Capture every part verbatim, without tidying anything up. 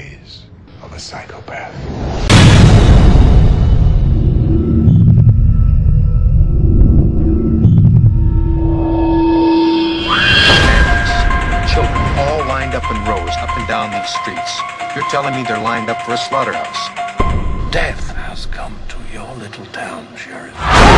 ways of a psychopath. Children all lined up in rows up and down these streets. You're telling me they're lined up for a slaughterhouse? Death has come to your little town, Sheriff.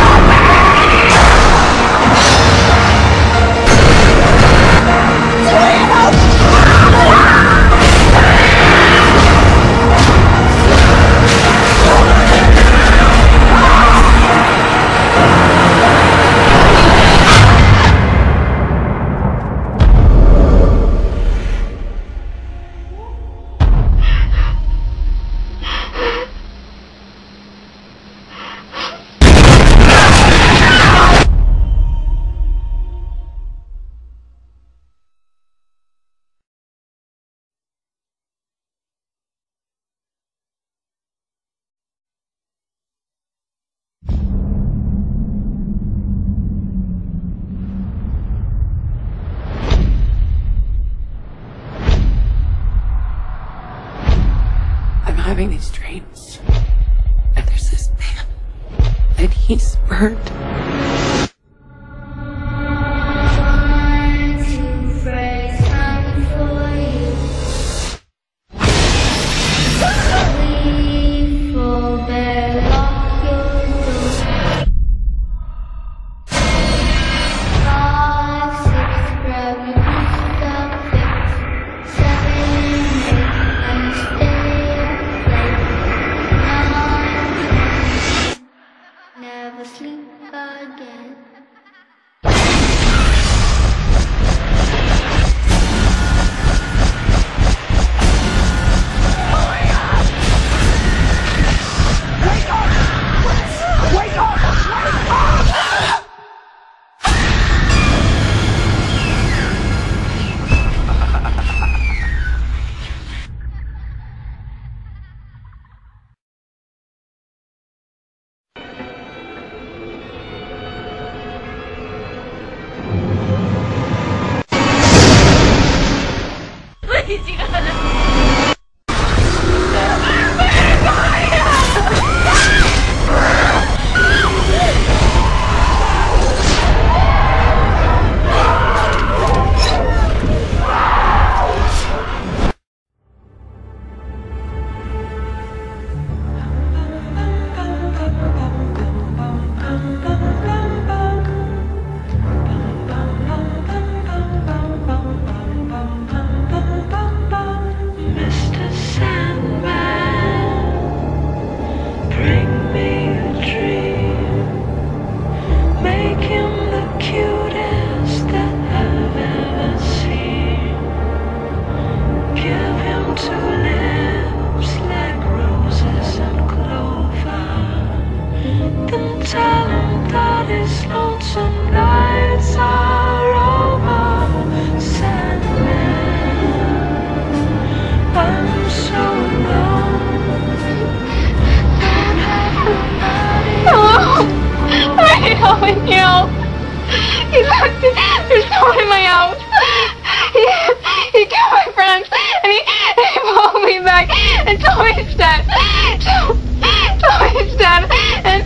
Having these dreams, and there's this man, and he's burned. Never sleep again. Helping you. He locked it. There's no one in my house. He, he killed my friends, and he, and he pulled me back and told me he's dead. Told, told me he's dead, and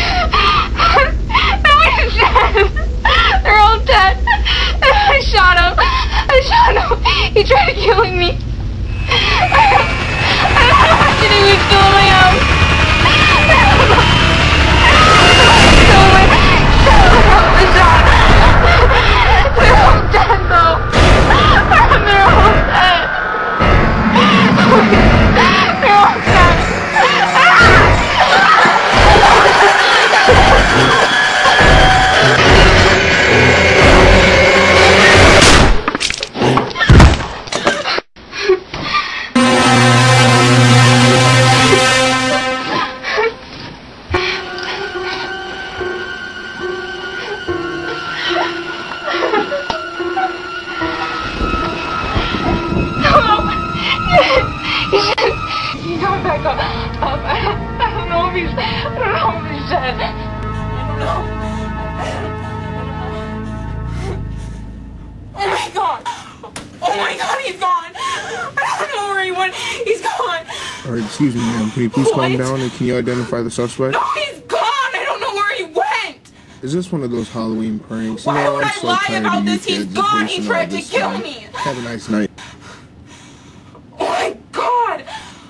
told me he's dead. They're all dead. And I shot him. I shot him. He tried killing me. I don't, I don't know what to do. He's still in my house. I don't know. They're all dead though. They're all dead. They're all dead. Oh my god, he's gone! I don't know where he one. He's gone. All right, excuse me, ma'am. Can you please calm What? down and can you identify the suspect? No, he's gone. I don't know where he went. Is this one of those Halloween pranks? Why you know, would I'm I so lie tired about of you this? He's kids gone. wasting He all tried to this kill time. me. Have a nice night. Oh my God.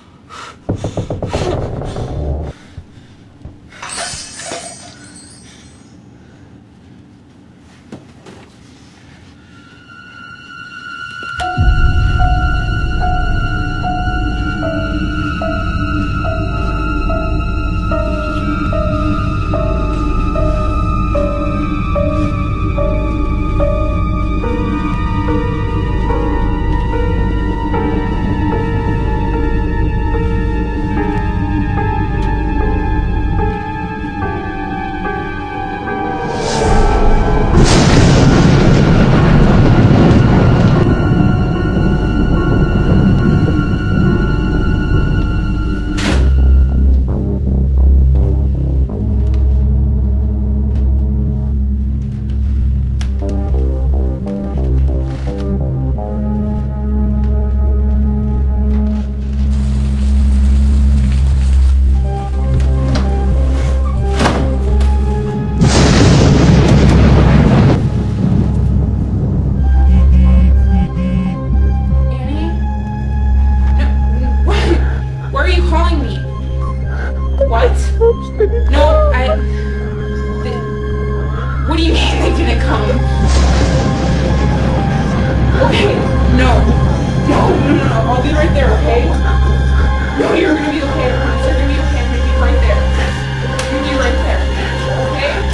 What? No, I... Th what do you mean they didn't come? Okay, no. No, no, no, no. I'll be right there, okay? No, you're gonna be okay. I promise you're gonna be okay. I'm gonna be right there. I'm gonna be right there. Okay?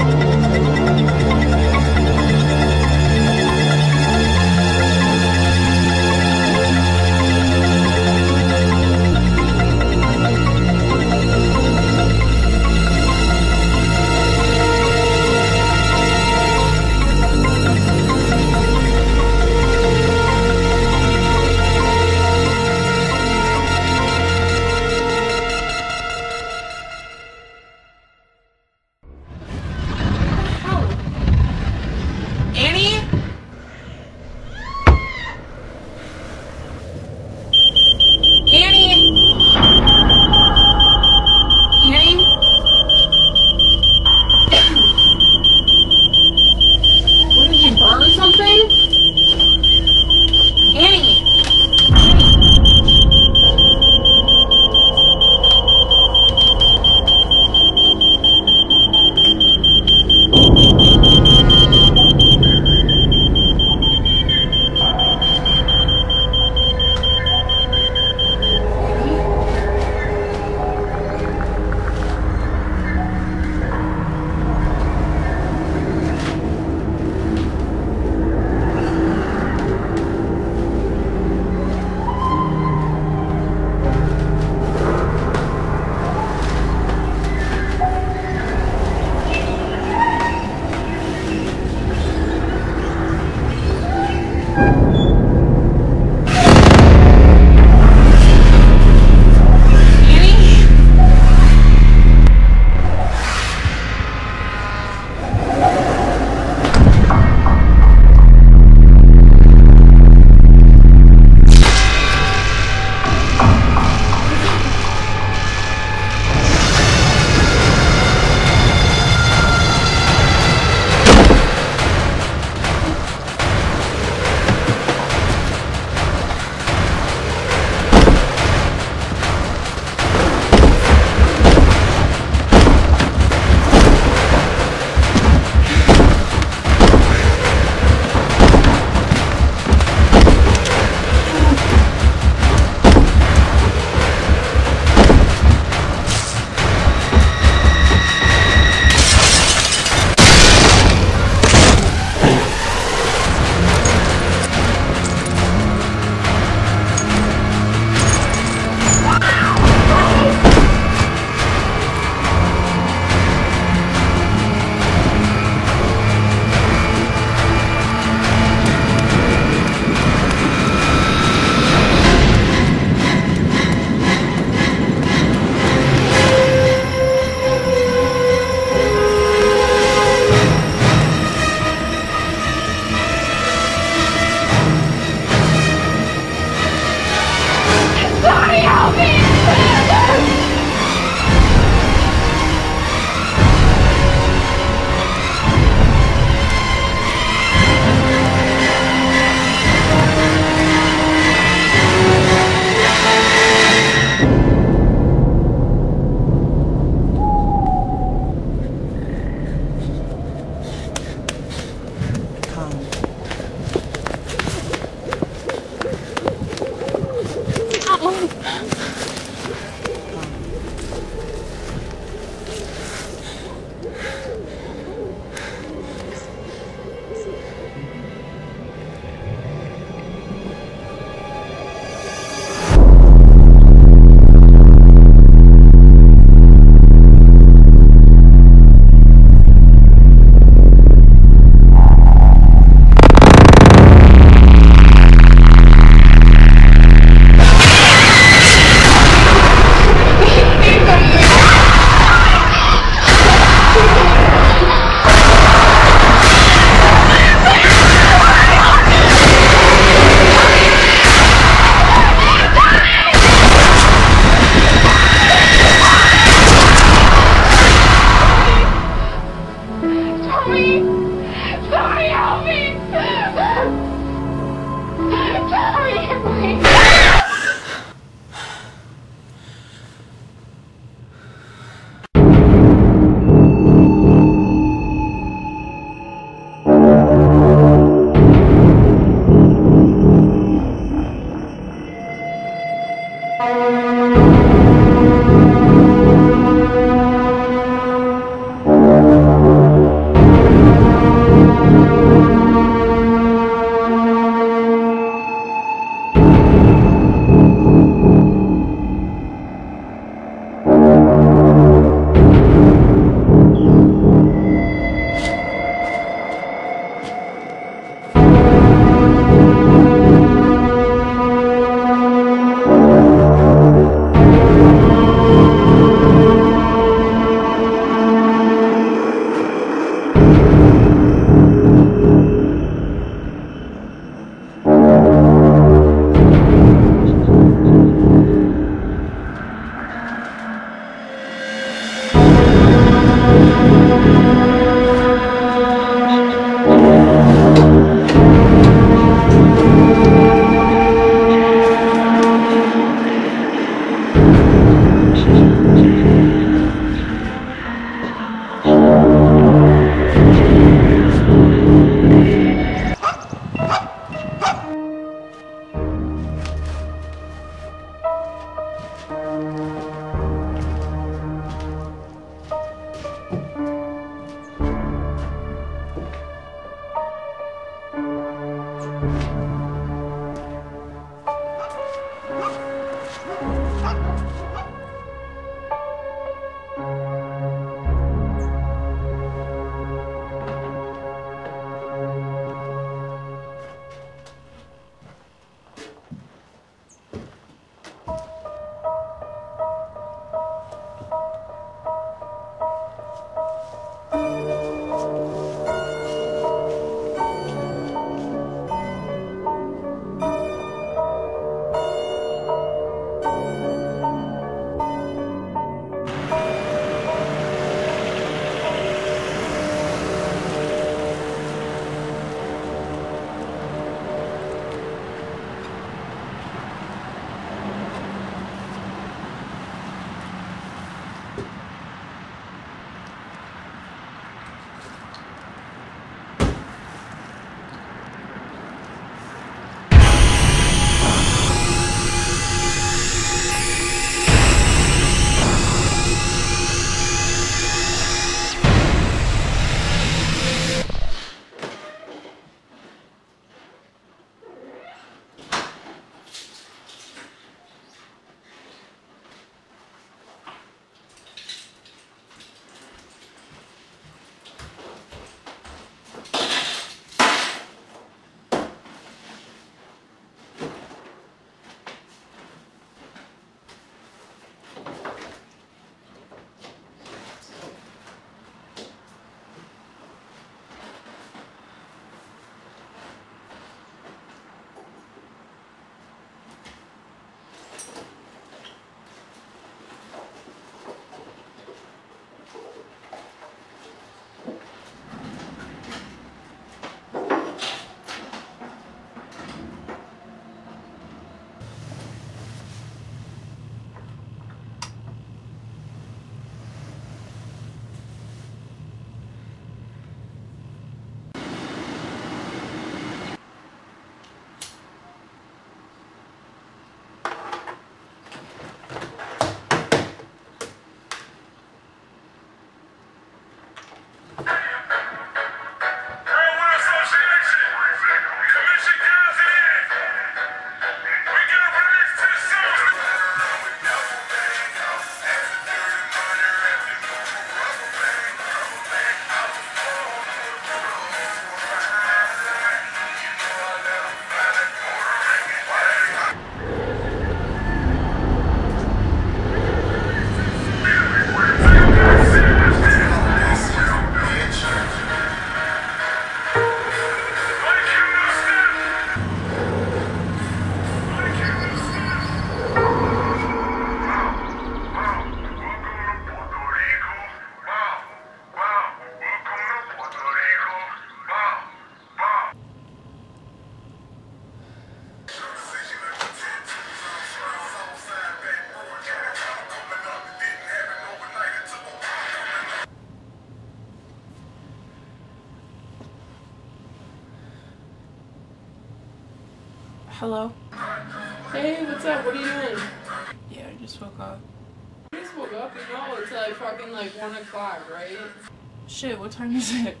Hello? Hey, what's up? What are you doing? Yeah, I just woke up. I just woke up, you know, it's like fucking like one o'clock, right? Shit, what time is it?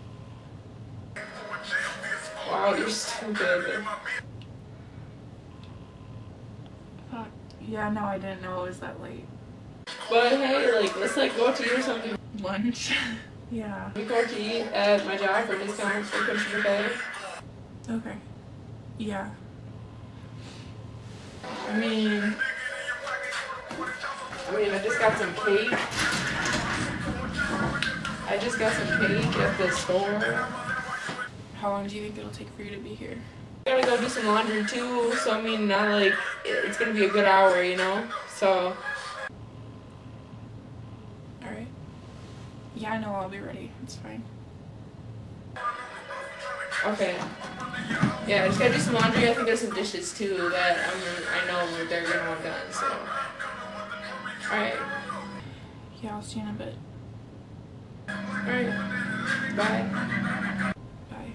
Wow, you're stupid. Fuck. Yeah, no, I didn't know it was that late. But hey, like, let's like go out to eat or something. Lunch? Yeah. We go out to eat at my job for discounts for Christmas Day. Okay. Yeah. I mean, I mean, I just got some cake. I just got some cake at the store. How long do you think it'll take for you to be here? I gotta go do some laundry too, so I mean, not like, it's gonna be a good hour, you know? So. Alright. Yeah, I know I'll be ready. It's fine. Okay. Yeah, I just gotta do some laundry. I think there's some dishes too that I'm, I know they're gonna want done, so. Alright. Yeah, I'll see you in a bit. Alright. Bye. Bye.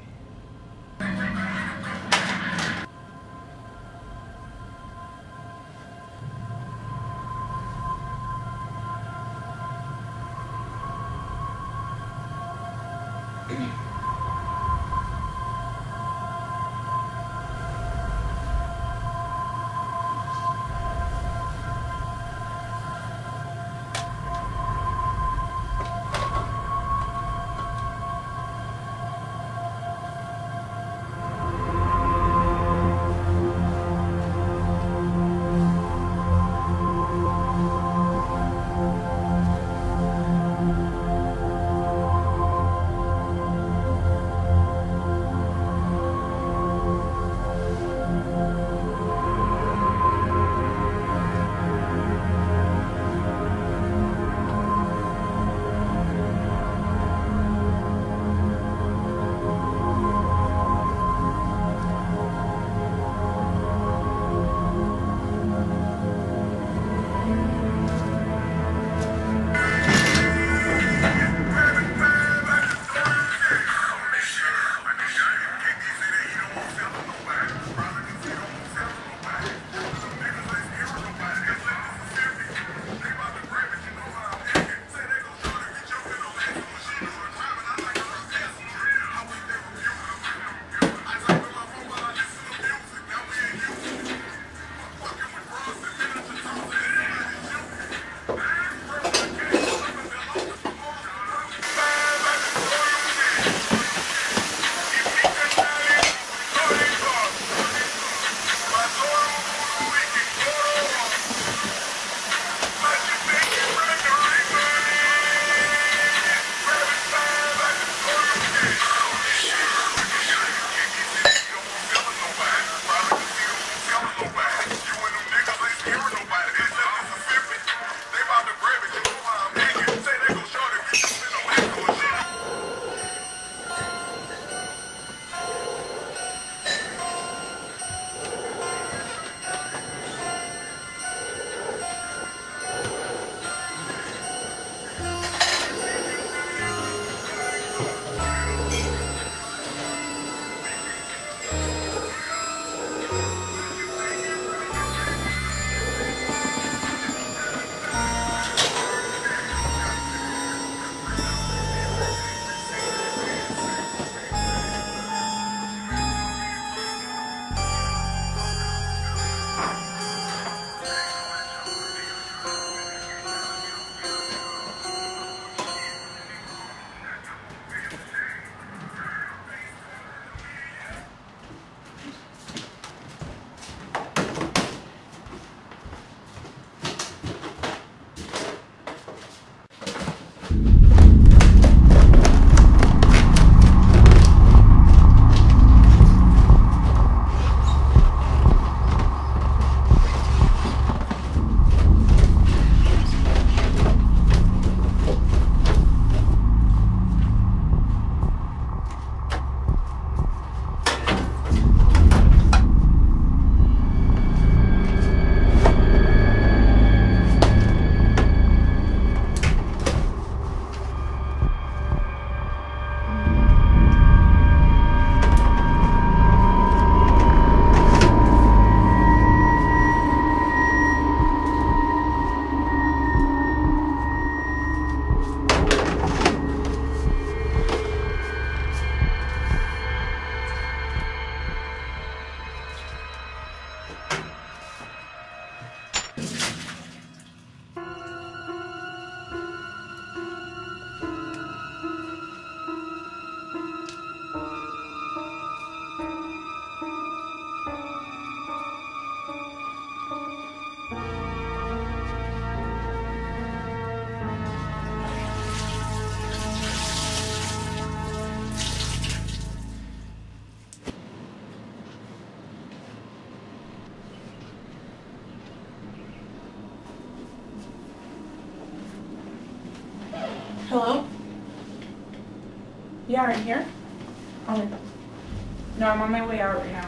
Yeah, right here? Oh. No, I'm on my way out right now.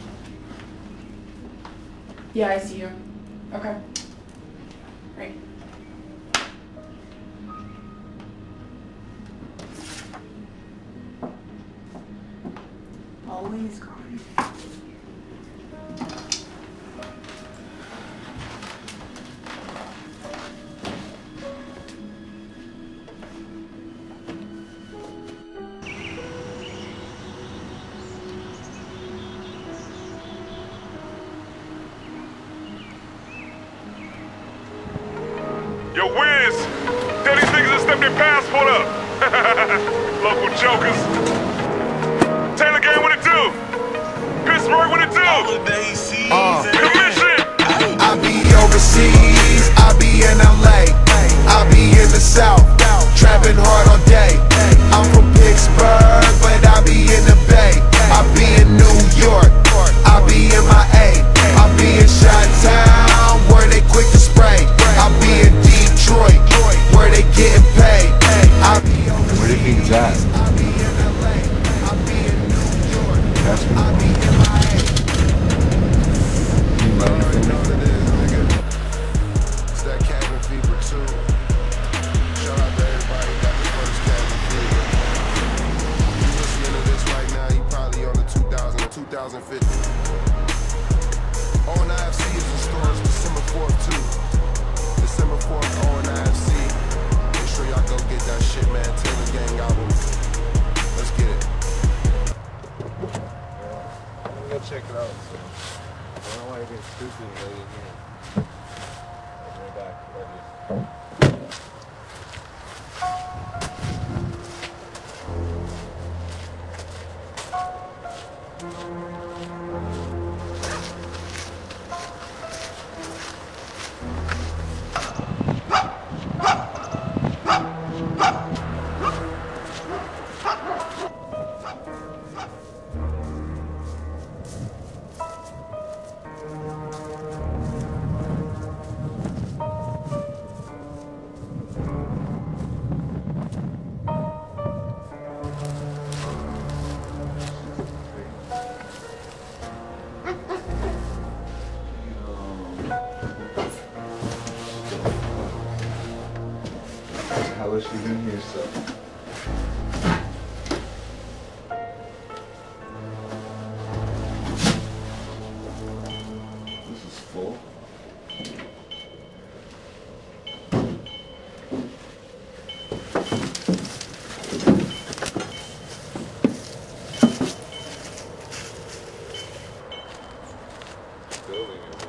Yeah, I see you. Okay. Great. Always gone. Yo, Wiz! Tell these niggas to step their passport up! Local jokers. Taylor Gang, what it do? Pittsburgh, what it do? Uh. Commission! I be overseas, I be in L A, I be in the South, trapping hard all day. I'm from Pittsburgh, but I be in the Bay. I be in New York, I be in my A, I be in Chi-Town, where they quick to spray. I be in Detroit, where they getting paid. I be Where do you think it's at? I be in L A, I be in New York, I be in my A. You already know what it is, nigga. It's that cabin fever too. Shout out to everybody got the first cabin fever. You listening to this right now, you probably on the two thousand or two thousand fifty. O N I F C is in stores December fourth too. December fourth, O N I F C. Make sure y'all go get that shit, man. Taylor Gang album. Let's get it. Let me go check it out. So. I don't want to get stupid and lay it here. I'll be right back. Love you. How has she been here, so? This is full. Building it.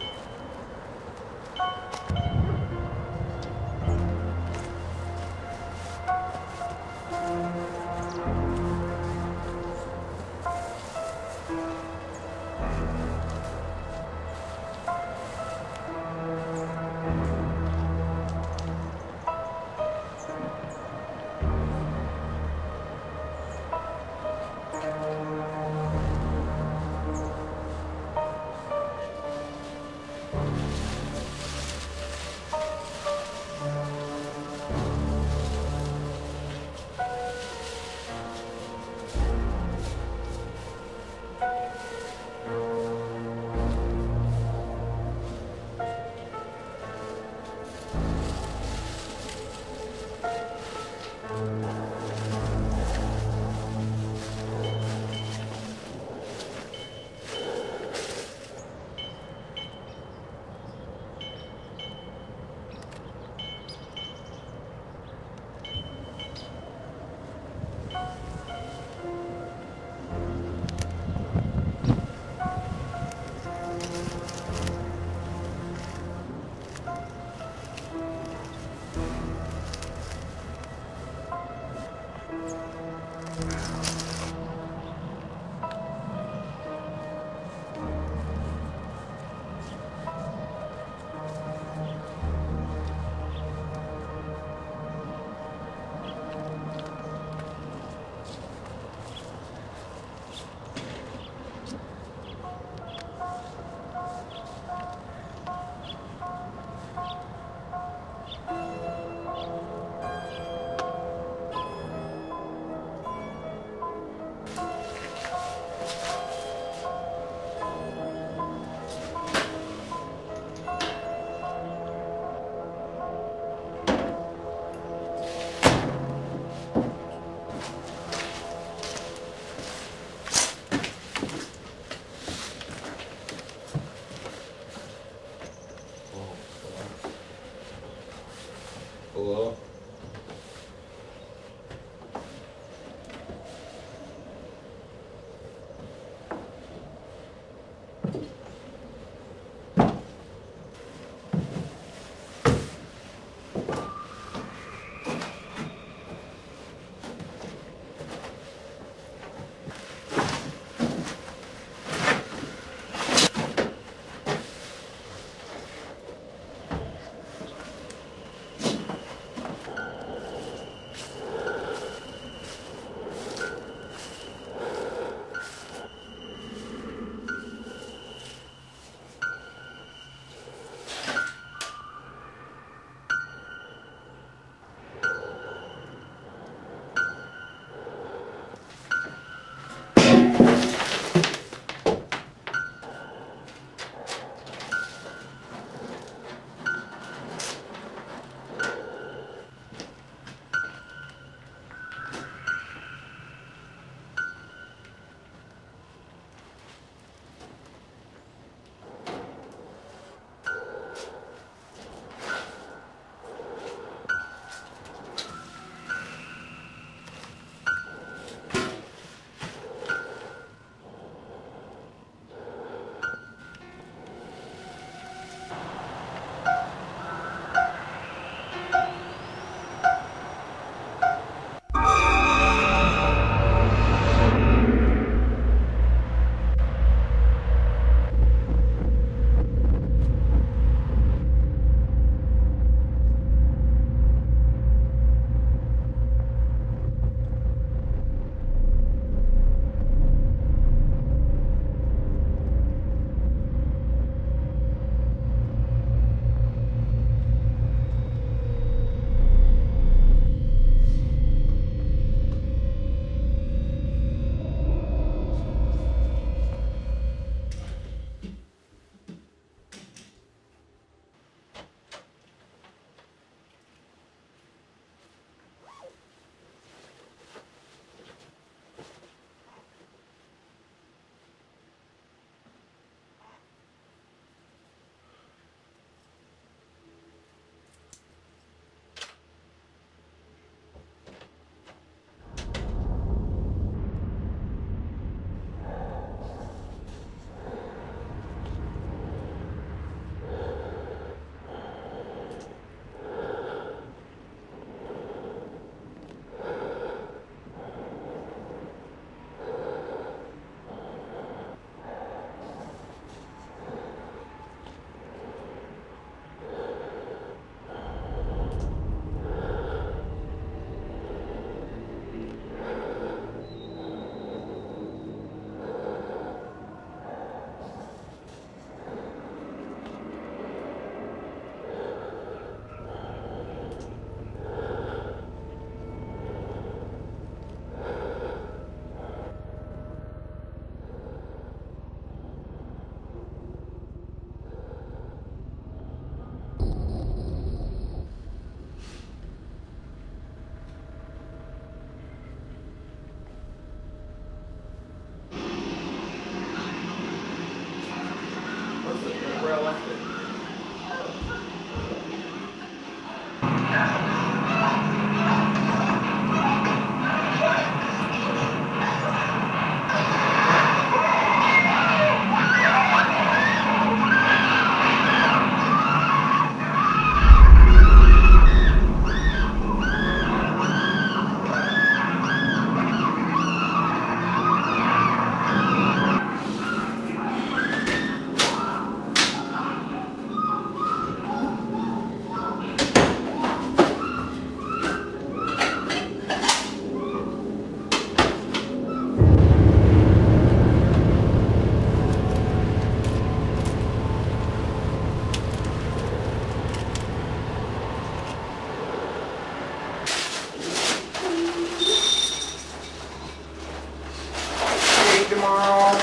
tomorrow.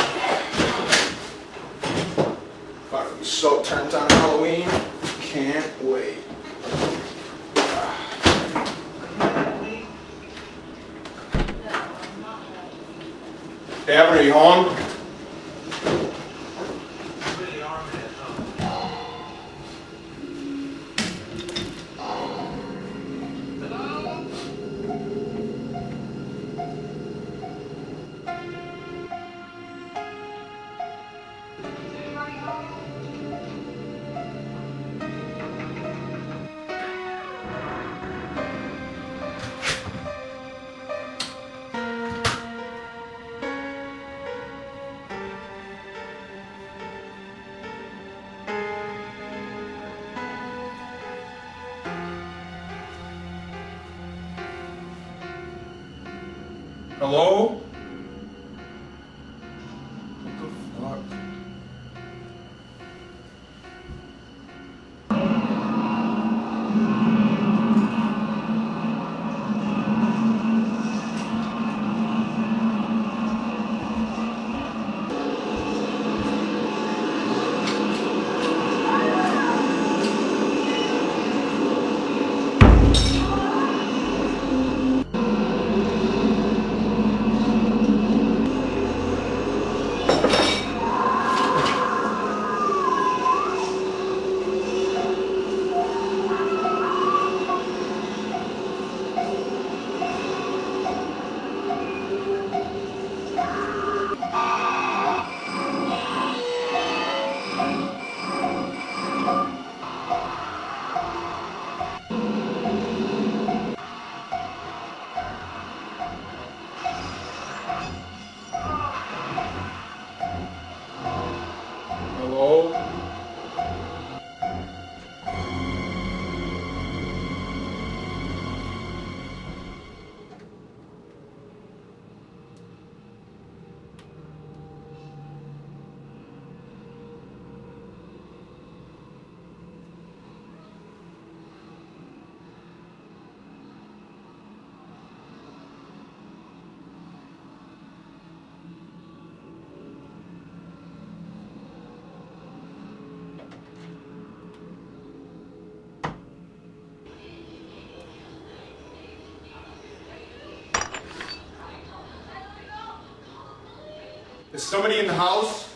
About to be so turned on Halloween. Can't wait. Evan, are you home? Hello? What the fuck? Hello? Is somebody in the house?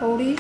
Cody.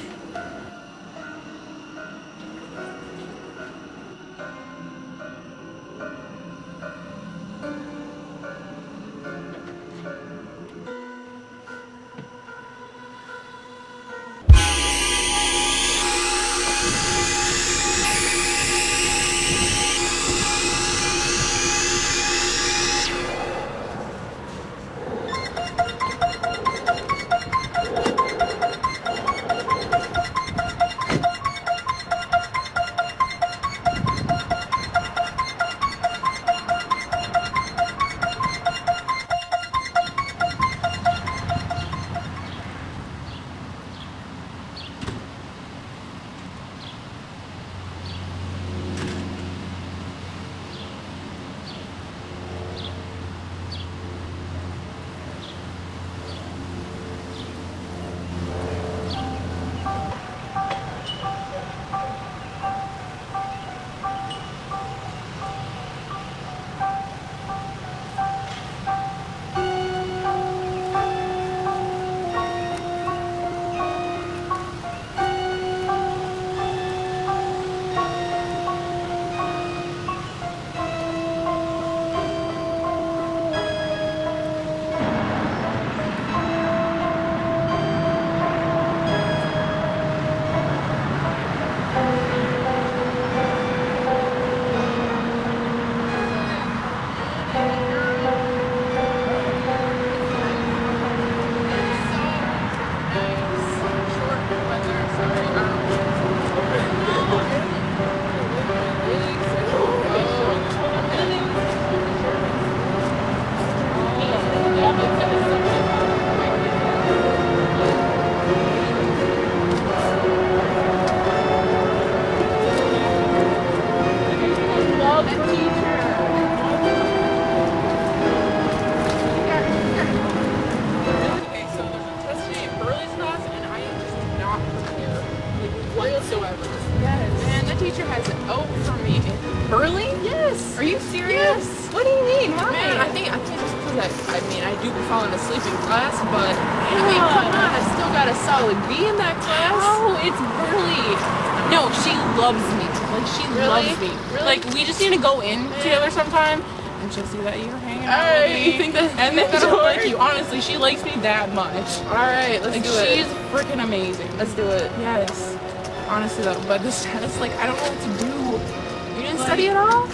Burley? Yes. Are you serious? Yes. What do you mean? Why? Man, I think I think it's because I, I mean I do be falling asleep in class, but yeah. I mean come on, I still got a solid B in that class. Oh, it's Burley. No, she loves me. Like she really? loves me. Really? Like we just need to go in Man. together sometime and she'll see that you're hanging out right. with me. You think that and then that'll like you. Honestly, she likes me that much. Alright, let's like, do it. She's freaking amazing. Let's do it. Yes. Honestly though, but this test, like I don't know what to do. You didn't like, study at all?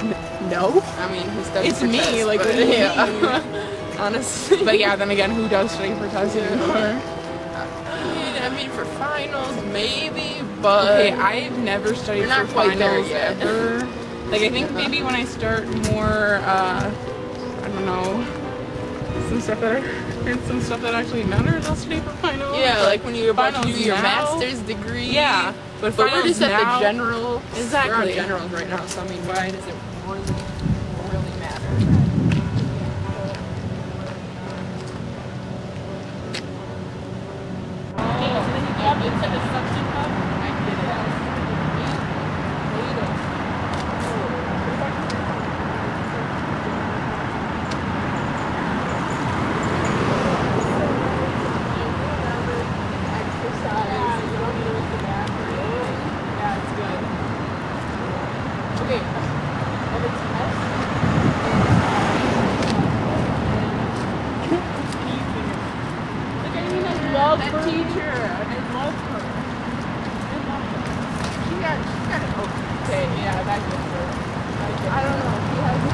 No. I mean, who studies it's for me, tests, like but, yeah. Honestly. But yeah, then again, who does study for tests anymore? I mean, I mean, for finals, maybe, but okay, I've never studied for finals ever. Like, I think maybe when I start more, uh, I don't know, some stuff that are, some stuff that actually matters, I'll study for finals. Yeah, like when you're about to do your now, master's degree. Yeah. But, but we're just at now, the general. Exactly. We're on generals right now, so I mean, why does it really, really matter? Oh, it's in a suction cup. I did it. That teacher, I love her. I love her. She got, she got it okay. Yeah, that gets her. I don't know. She has it.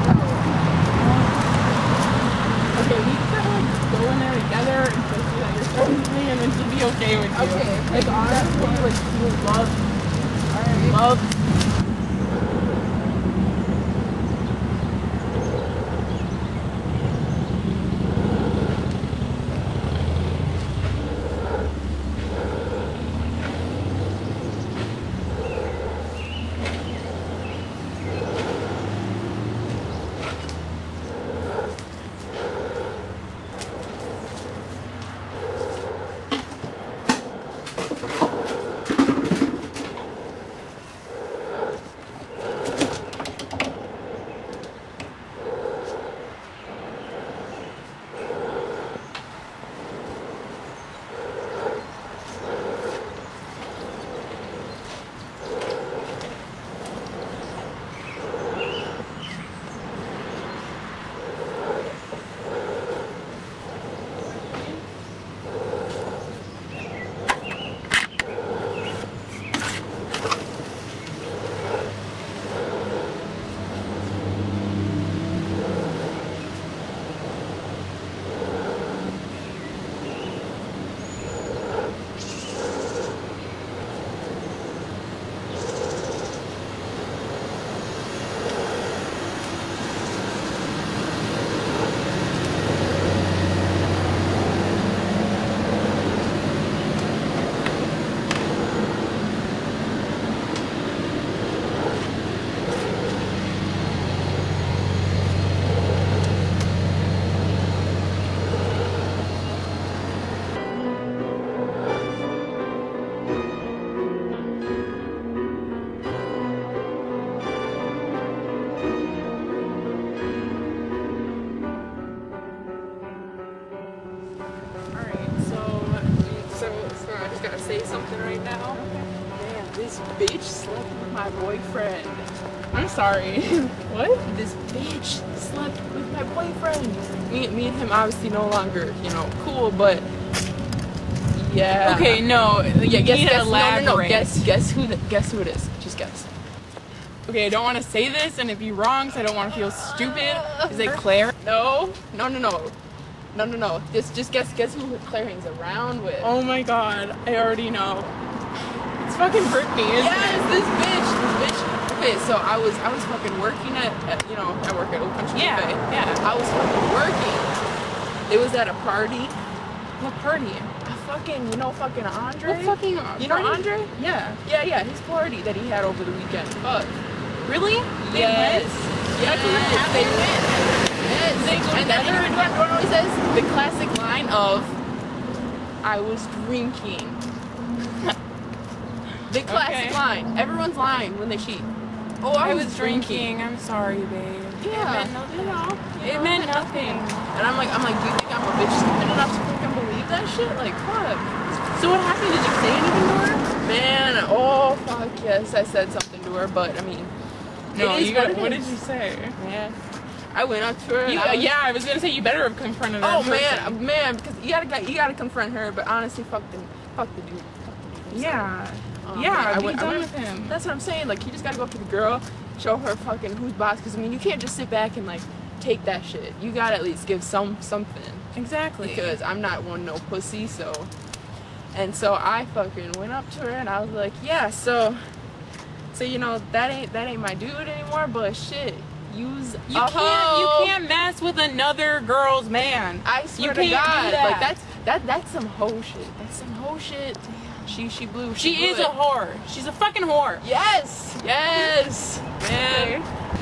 Okay, we just gotta like go in there together and show you that you're friends with me, and then she'll be okay with you. Okay. Like honestly, like she will love. I love. This bitch slept with my boyfriend. I'm sorry. What? This bitch slept with my boyfriend. Me, me and him obviously no longer, you know, cool, but yeah. Okay, no. Yeah, guess, need to guess, no, no, no, elaborate. guess, guess who, the, guess who it is. Just guess. Okay, I don't want to say this and it be wrong, so I don't want to feel stupid. Is it Claire? No, no, no, no, no, no, no. Just, just guess, guess who Claire hangs around with. Oh my god, I already know. It's fucking Brittany, isn't yes, it? this bitch, this bitch. Okay, so I was, I was fucking working at, at you know, I work at Old Country Yeah, Cafe. yeah. I was fucking working. It was at a party. What party? A fucking, you know, fucking Andre. What fucking You know party? Andre? Yeah. Yeah, yeah, his party that he had over the weekend. Fuck. Really? They Yes. went? Yes. That's what They happened? went. Yes. They go and then together? you know what what always says? The classic line of, I was drinking. The classic Okay. line. Everyone's lying when they cheat. Oh, I was drinking. I'm sorry, babe. Yeah. It meant nothing. You know, you It know, meant nothing. And I'm like, I'm like, do you think I'm a bitch stupid enough to fucking believe that shit? Like, fuck. So what happened? Did you say anything to her? Man, oh fuck yes, I said something to her, but I mean, No, it is you what got, it what is. did you say? Man, I went up to her. And You, I was, yeah, I was gonna say you better have confronted her. Oh in man, person. man, because you gotta you gotta confront her. But honestly, fuck the fuck the dude. Fuck the dude. I'm Yeah. sorry. Um, Yeah, I be went, I done went, with him. That's what I'm saying. Like, you just gotta go up to the girl, show her fucking who's boss. Because I mean, you can't just sit back and like take that shit. You gotta at least give some something. Exactly. Because I'm not one no pussy, so. And so I fucking went up to her and I was like, yeah, so, so you know that ain't that ain't my dude anymore, but shit, use You a can't hoe. you can't mess with another girl's man. I swear you to can't God, do that. like that's that that's some hoe shit. That's some hoe shit. She she blew. She blew is it. a whore. She's a fucking whore. Yes, yes, man.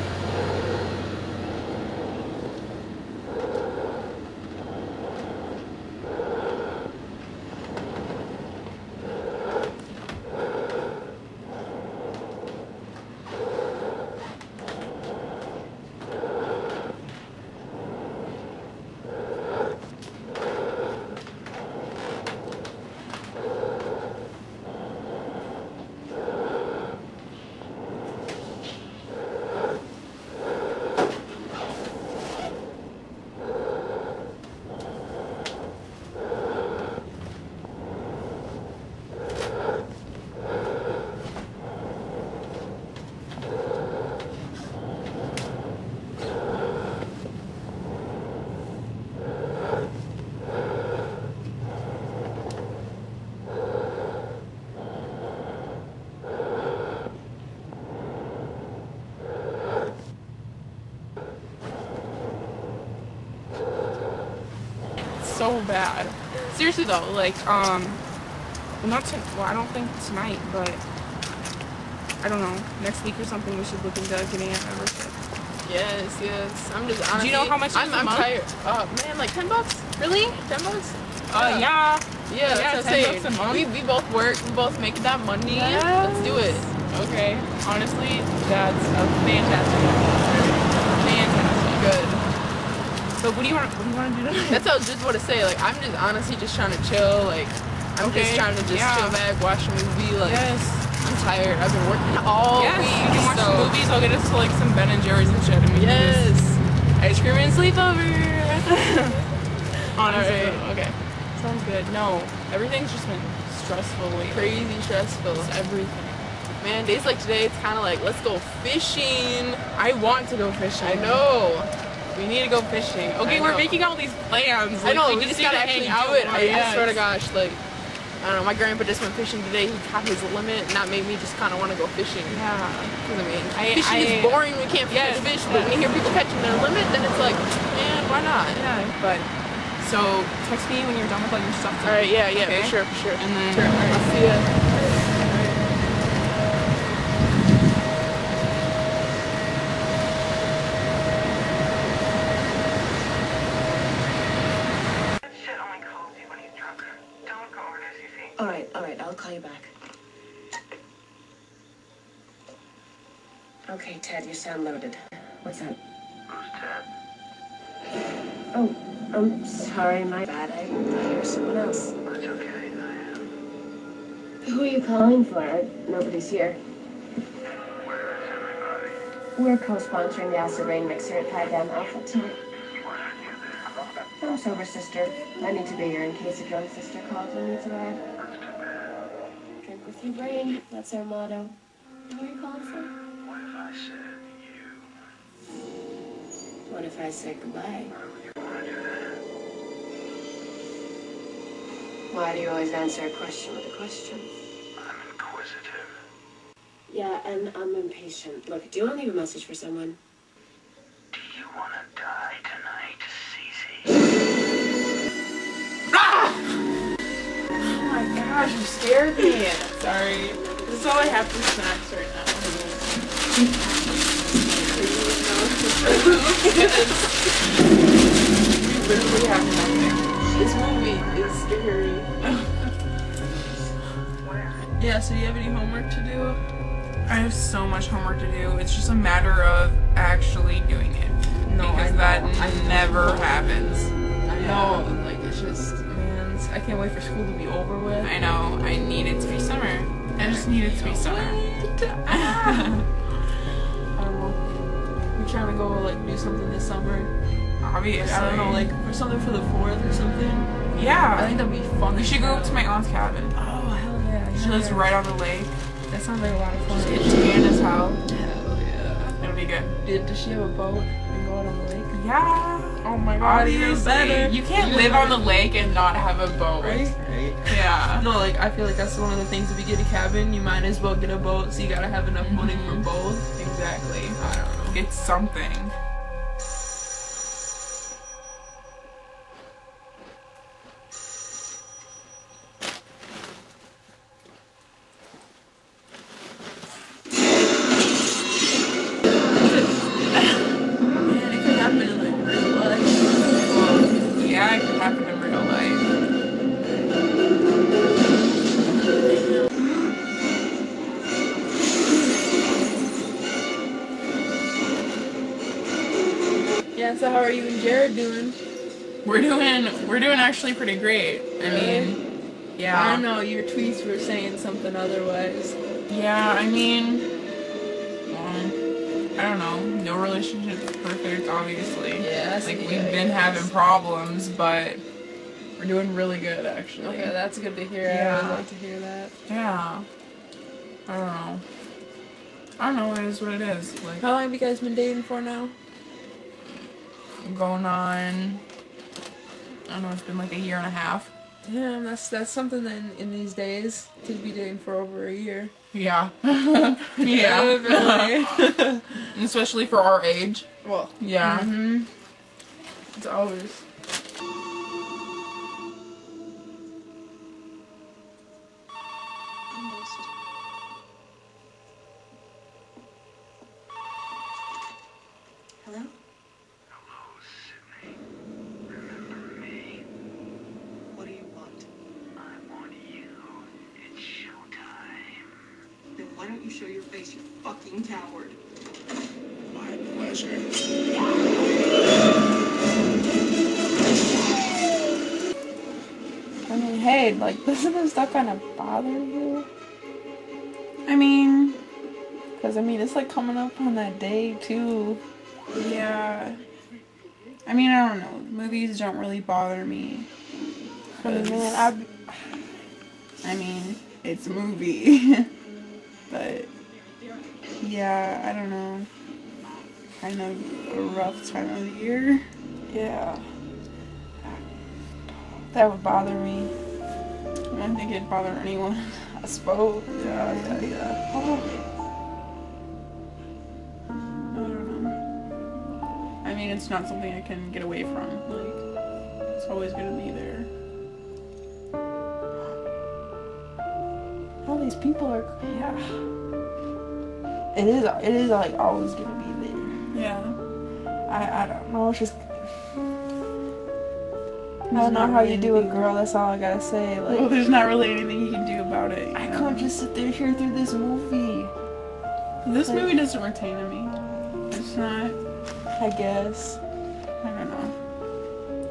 So bad. Seriously though, like um, well, not to, well I don't think tonight, but I don't know, next week or something we should look into getting a membership. Yes, yes. I'm just honestly. Do you know how much it I'm, is a I'm month? tired. Uh, man, like ten bucks. Really? Ten bucks. Uh, yeah. Yeah, that's Yeah, what I'm ten saying. bucks a month. We, we both work, we both make that money. Yes. Let's do it. Okay. Honestly, that's a fantastic idea. Fantastic. Good. So what do you want? What do you want to do tonight? That's what I was just want to say. Like, I'm just honestly just trying to chill. Like, I'm Okay, just trying to just yeah. chill back, watch a movie. Like, Yes. I'm tired. I've been working all Yes. week. You can watch so. the movies. I'll get us to like some Ben and Jerry's and shit. And we can Yes. just ice cream and sleepover. Honestly. Alright. Okay. Sounds good. No, everything's just been stressful lately. Crazy stressful. It's everything. Man, days like today, it's kind of like, let's go fishing. I want to go fishing. I know. We need to go fishing. Okay, I we're know. making all these plans. I Like, know, we, we just just need gotta to actually hang out do it. more, I, I yes. swear to gosh, like, I don't know, my grandpa just went fishing today. He caught his limit, and that made me just kind of want to go fishing. Yeah. Because, I mean, I- fishing I- is boring. We can't Yes, catch fish, but yeah. when you hear people catching their limit, then it's like, man, why not? Yeah, but so text me when you're done with all your stuff. All right, yeah, yeah, Okay? for sure, for sure. And then Sure. All right, I'll see ya. All right, all right, I'll call you back. Okay, Ted, you sound loaded. What's up? Who's Ted? Oh, I'm sorry, my bad. I thought you were someone else. That's okay, I am. Who are you calling for? Nobody's here. Where is everybody? We're co-sponsoring the Acid Rain Mixer at High Dam Alpha tonight. Why aren't you there? I'm sober, sister. I need to be here in case a drunk sister calls and needs a ride. That's too bad. Drink with your brain. That's our motto. Who are you calling for? What if I said you? What if I said goodbye? Why would you want to do that? Why do you always answer a question with a question? I'm inquisitive. Yeah, and I'm impatient. Look, do you want to leave a message for someone? Do you want to die tonight, Cece? Ah! Oh my gosh, you scared me. Sorry. This is all I have for snacks right now. We literally have nothing. This movie is scary. Yeah, so do you have any homework to do? I have so much homework to do. It's just a matter of actually doing it. No, because I that I never happens. I know, like it's just, man, I can't wait for school to be over with. I know, I need it to be summer. I just need it to be summer. I don't know. We're trying to go like do something this summer. Obviously. I don't know, like or something for the fourth or something. Yeah. I think that'd be fun. We should go to my aunt's cabin. Oh hell yeah. She lives right on the lake. That sounds like a lot of fun. Just get tan as hell. Hell yeah. It'll be good. Did, does she have a boat and go out on the lake? Yeah. Oh my god, even better. You can't you live on the lake and not have a boat. Right? Right. Yeah. No, like I feel like that's one of the things. If you get a cabin, you might as well get a boat. So you gotta have enough mm-hmm. money for both. Exactly. I don't know. Get something. So how are you and Jared doing? We're doing we're doing actually pretty great. I mean, yeah. I don't know, your tweets were saying something otherwise. Yeah, I mean, um, I don't know. No relationship's perfect, obviously. Yeah, like we've been having problems, but we're doing really good actually. Okay, that's good to hear. Yeah. I would like to hear that. Yeah. I don't know. I don't know. It is what it is. Like, how long have you guys been dating for now? Going on, I don't know, it's been like a year and a half. Damn, that's that's something that in, in these days to be dating for over a year. Yeah. Yeah. Especially for our age. Well, yeah. Mm-hmm. It's always. Hello? Why don't you show your face, you fucking coward? My pleasure. I mean, hey, like, doesn't this stuff kind of bother you? I mean, because, I mean, it's like coming up on that day, too. Yeah. I mean, I don't know. Movies don't really bother me. I mean, man, I, I mean, it's a movie. But, yeah, I don't know. Kind of a rough time of the year. Yeah. That would bother me. I don't think it'd bother anyone, I suppose. Yeah, yeah, yeah. Oh. I don't know. I mean, it's not something I can get away from. Like, it's always gonna be there. All these people are, yeah. It is, it is like always gonna be there. Yeah. I, I don't know, it's just, I don't know how you do it, girl, that's all I gotta say. Like, well, there's not really anything you can do about it. I know? Can't just sit there here through this movie. This like, movie doesn't retain me. It's not, I guess. I don't know.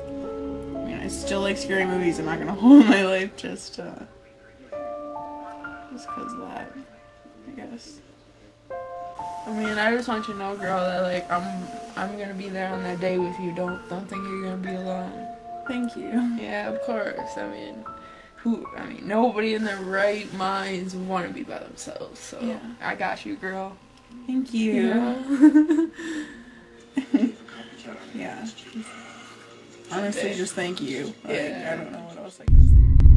I mean, I still like scary movies. I'm not gonna hold my life just, uh... Just cause of that, I guess. I mean, I just want you to know, girl, that like I'm I'm gonna be there on that day with you. Don't don't think you're gonna be alone. Thank you. Yeah, of course. I mean, who? I mean, nobody in their right minds would want to be by themselves. So yeah. I got you, girl. Thank you. Yeah. Yeah. Honestly, just thank you. Like, Yeah. I don't know what else I can say.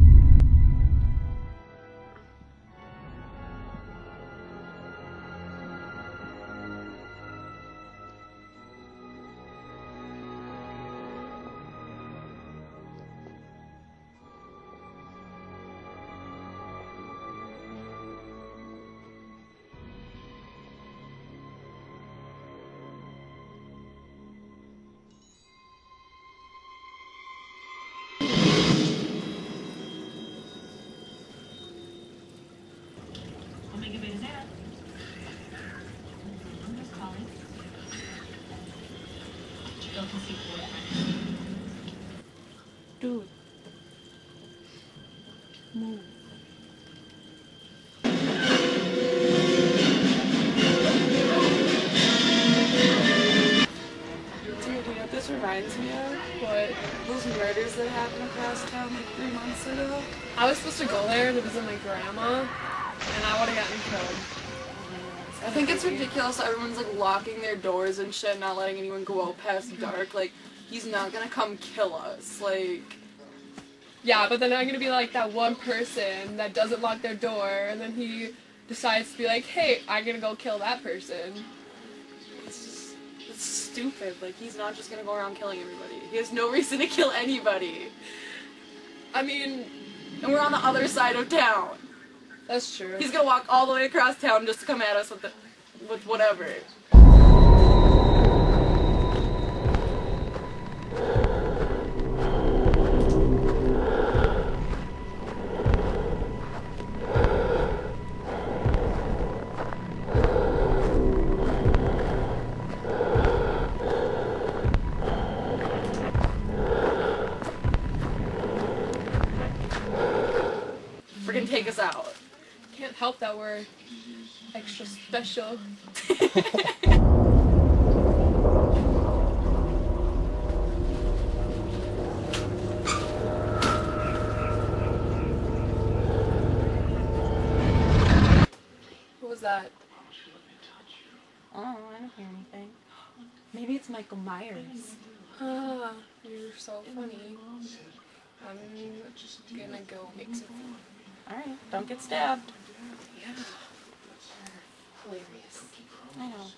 Dude. Move. Dude, you know what this reminds me of? What? Those murders that happened across town like three months ago? I was supposed to go there to visit my grandma, and I would have gotten killed. I think it's ridiculous everyone's like locking their doors and shit, not letting anyone go out past dark. Like, he's not gonna come kill us. Like, yeah, but then I'm gonna be like that one person that doesn't lock their door, and then he decides to be like, hey, I'm gonna go kill that person. It's just, it's stupid. Like, he's not just gonna go around killing everybody. He has no reason to kill anybody. I mean, and we're on the other side of town. That's true. He's gonna walk all the way across town just to come at us with the, with whatever. Freaking take us out. Can't help that we're extra special. What was that? Oh, I don't hear anything. Maybe it's Michael Myers. Ah, you're so funny. I'm just gonna go make some food. Alright, don't get stabbed. Yeah. Hilarious. I know.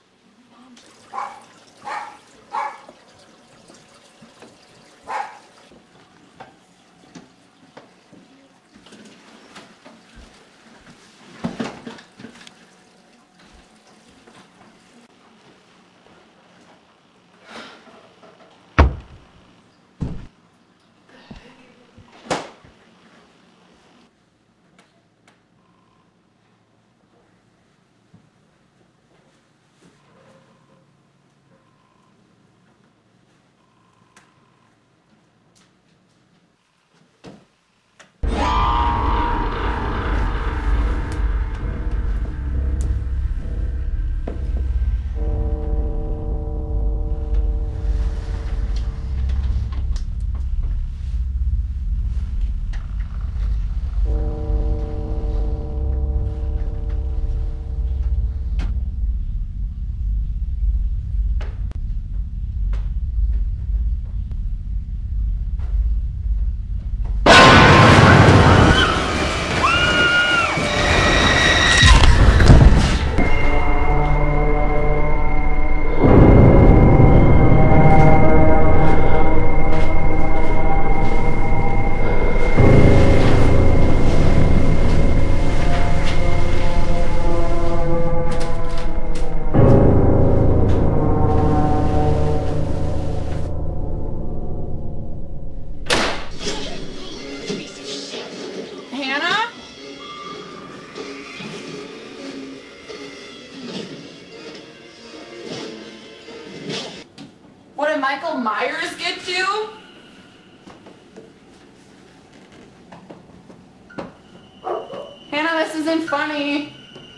Michael Myers get you? Hannah, this is isn't funny.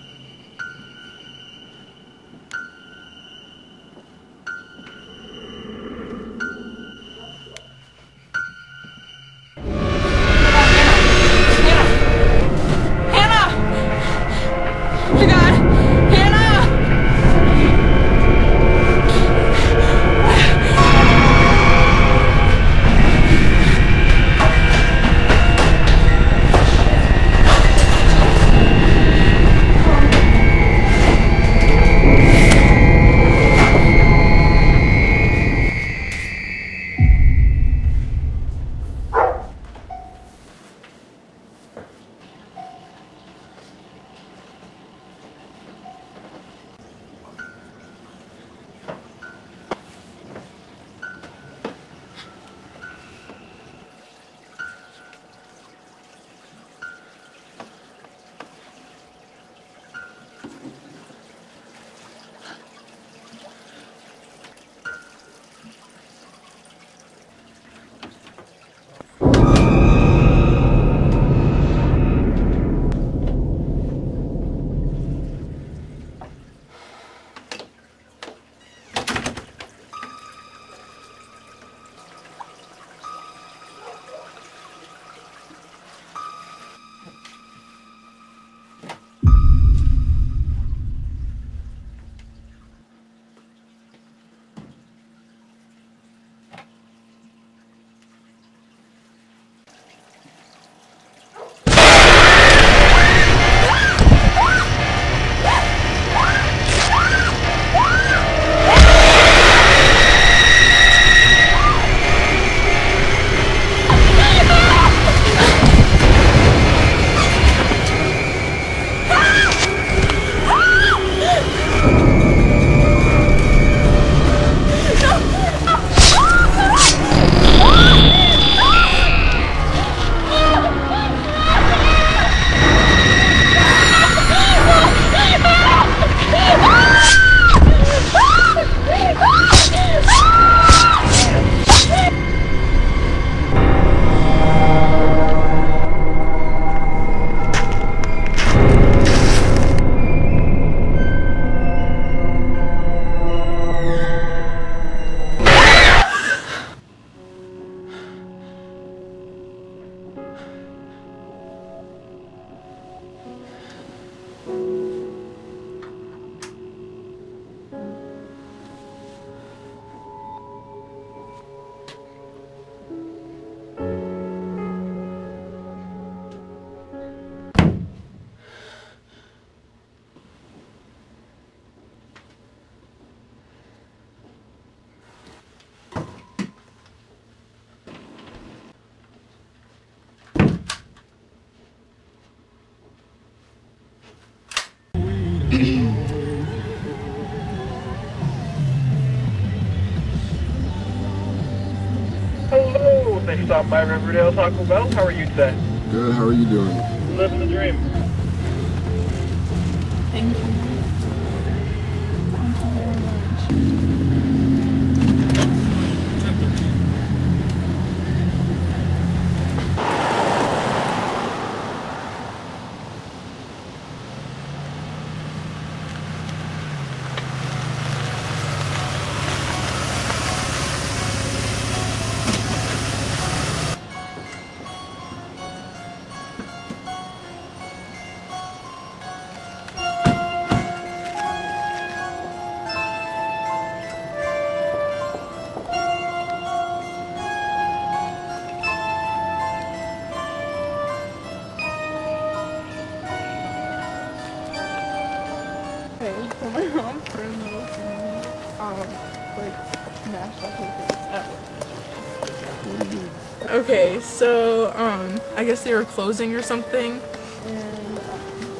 Hello, thanks for stopping by Riverdale Taco Bell. How are you today? Good, how are you doing? Living the dream. Thank you. Okay, so my mom's friend knows me, um, like, national pancakes. Okay, so, um, I guess they were closing or something. And, um,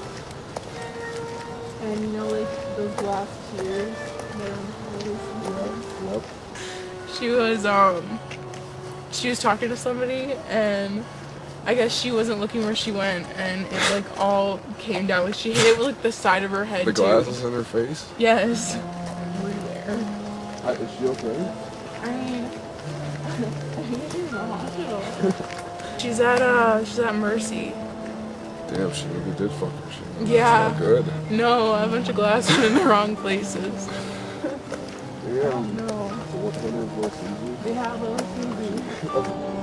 and you know, like, those glass tears that are Nope. She was, um, she was talking to somebody, and I guess she wasn't looking where she went, and it like all came down. Like she hit it with like the side of her head. The too. glasses in her face? Yes. Everywhere. Uh, is she okay? I mean, I think she's in the hospital. She's at uh, she's at Mercy. Damn, she really did fuck her shit. Yeah. That's not good. No, a bunch of glass went in the wrong places. Yeah. Oh no. So which one is Lil Susie? They have Lil Susie.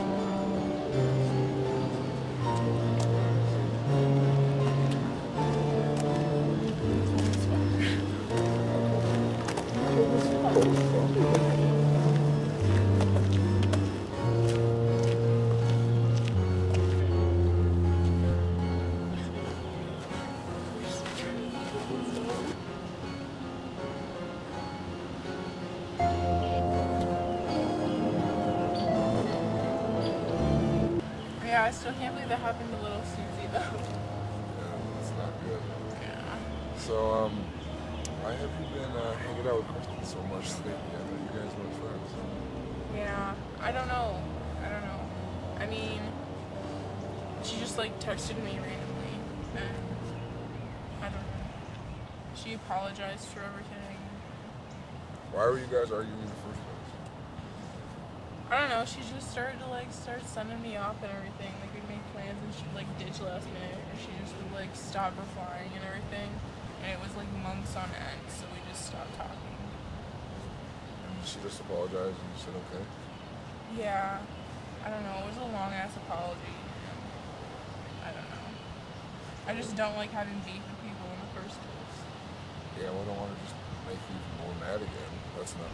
Yeah, I still can't believe that happened to little Susie though. Yeah, it's not good. Yeah. So, um, why have you been uh, hanging out with Kristen so much lately? I know you guys were friends. Yeah, I don't know. I don't know. I mean, she just like texted me randomly, and I don't know. She apologized for everything. Why were you guys arguing in the first place? I don't know. She just started to like start sending me off and everything. Like we'd make plans and she'd like ditch last minute, or she just would like stop replying and everything. And it was like months on end, so we just stopped talking. And she just apologized and you said okay? Yeah. I don't know. It was a long ass apology. I don't know. I just don't like having beef with people in the first place. Yeah, well, I don't want to just make you even more mad again. That's not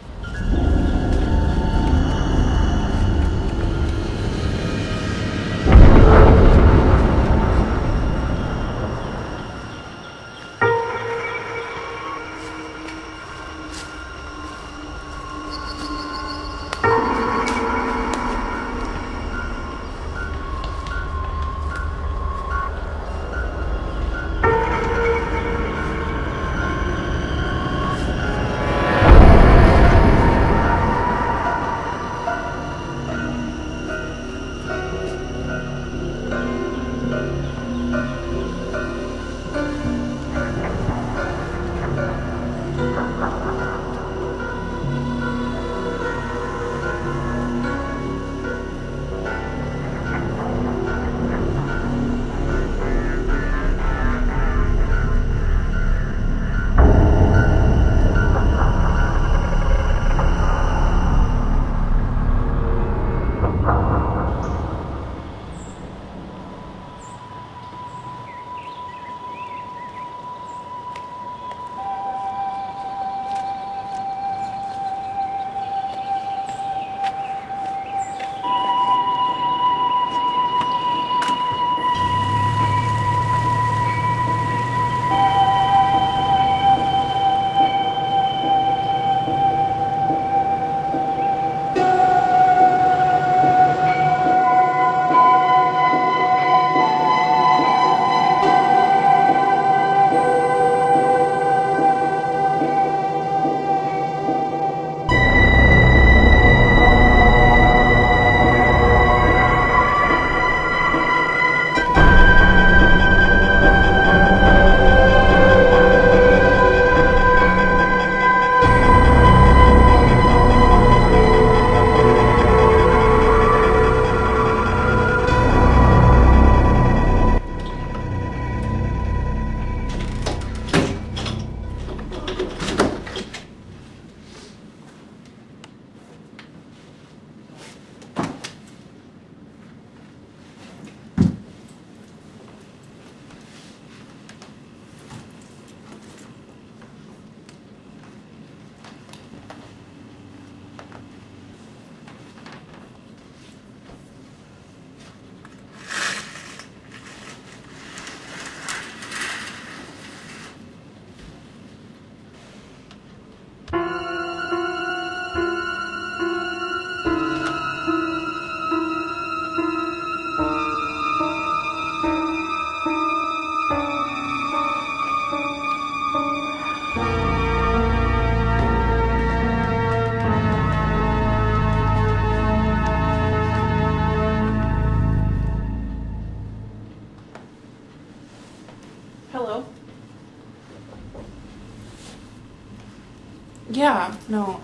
Yeah, no.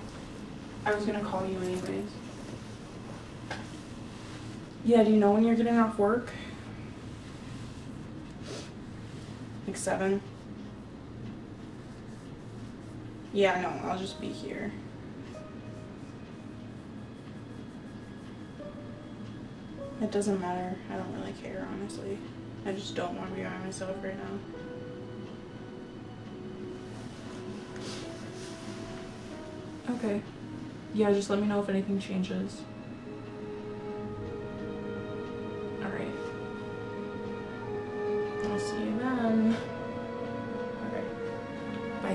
I was gonna call you anyways. Yeah, do you know when you're getting off work? Like seven? Yeah, no, I'll just be here. It doesn't matter. I don't really care, honestly. I just don't want to be by myself right now. Okay. Yeah, just let me know if anything changes. Alright. I'll see you then. Okay. Bye.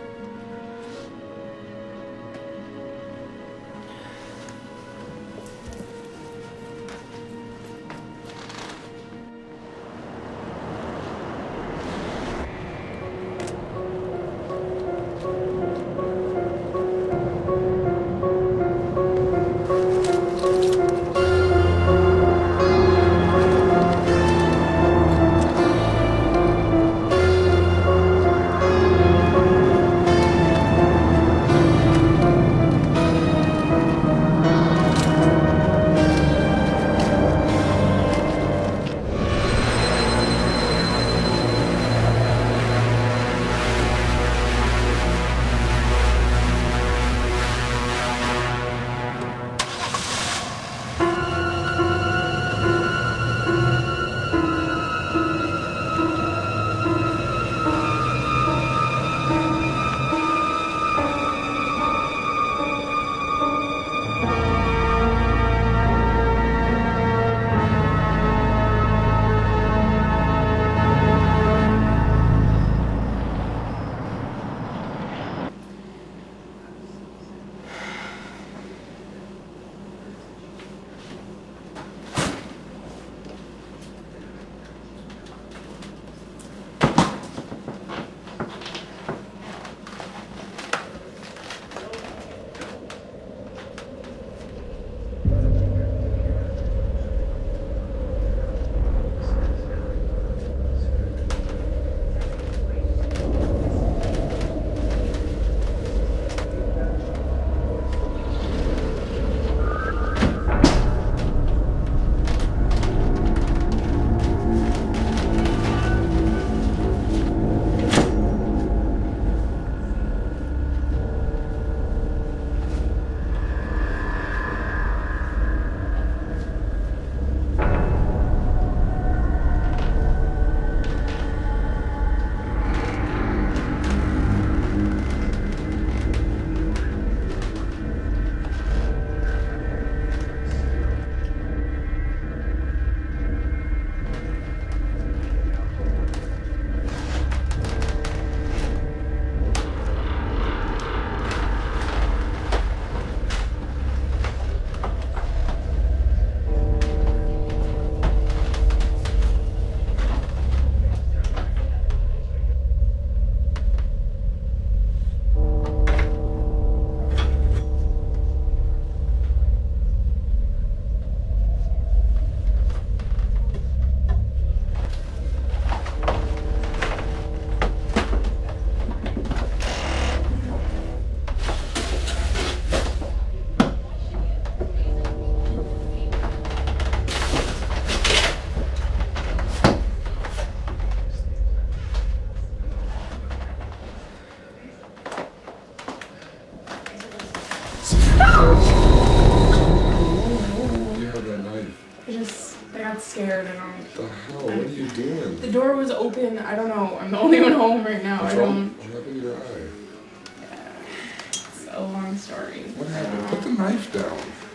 Scared and I'm, what the hell? What are you doing? The door was open. I don't know. I'm the only one home right now. What's I don't. wrong? What happened to your eye? Yeah, it's a long story. What happened? Put the knife down.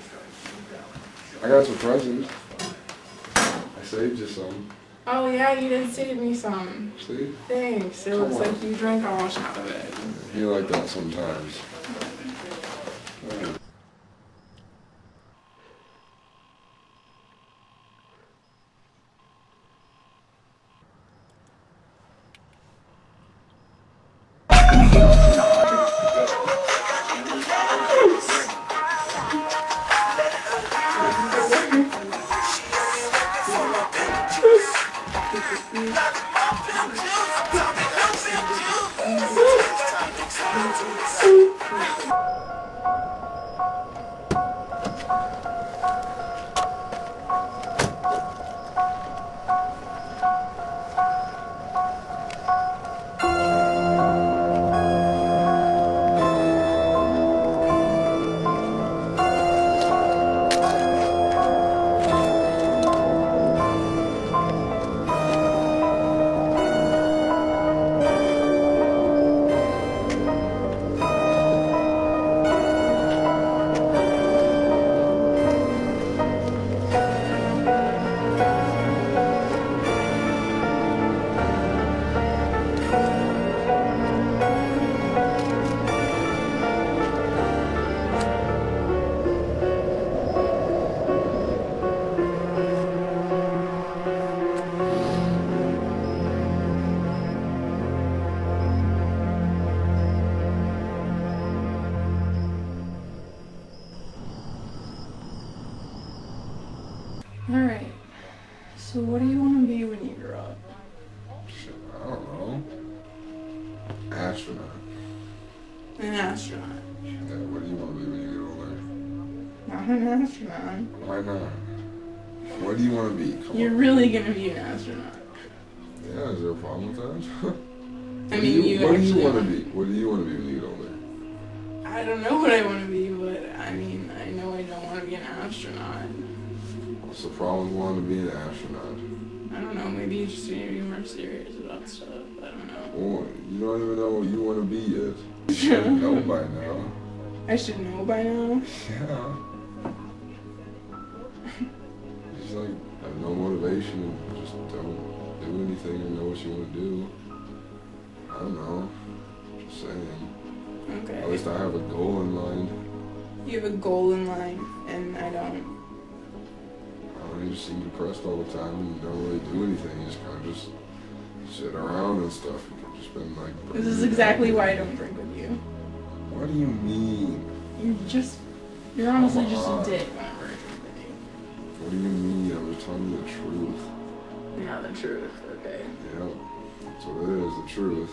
I got some presents. I saved you some. Oh yeah, you did save me some. See? Thanks. It Come looks on. like you drank almost out of it. You like that sometimes. Thank you. Alright. So what do you want to be when you grow up? Shit, I don't know. Astronaut. An astronaut. Yeah, what do you want to be when you get older? Not an astronaut. Why not? What do you want to be? Come You're on. really gonna be an astronaut. Yeah, is there a problem with that? I What mean, do you, you what do actually you want to want- be? What do you want to be when you get older? I don't know what I want to be, but I mean, I know I don't want to be an astronaut. What's the problem with wanting to be an astronaut? I don't know, maybe you just need to be more serious about stuff. I don't know. Well, you don't even know what you want to be yet. You should know by now. I should know by now. Yeah. Just like have no motivation and just don't do anything and know what you want to do. I don't know. Just saying. Okay. At least I have a goal in mind. You have a goal in life, and I don't. I don't know, you just seem depressed all the time and you don't really do anything. You just kind of just sit around and stuff. You've just been like. This is exactly why I don't drink with you. What do you mean? You're just. You're honestly Come just a on. dick whenever I drink with you. What do you mean? I'm just telling you the truth. Yeah, the truth. Okay. Yeah, that's what it is, the truth.